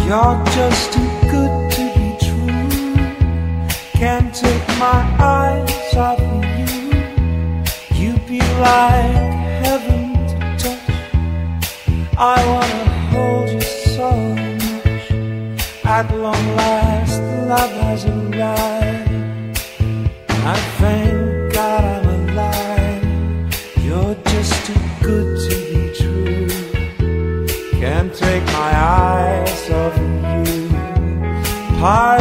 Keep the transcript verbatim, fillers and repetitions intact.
You're just too good to be true. Can't take my eyes off of you. You'd be like heaven to touch. I wanna hold you so much. At long last, love has arrived. I thank God I'm alive. You're just too good to be true. Can't take my eyes off of you. Part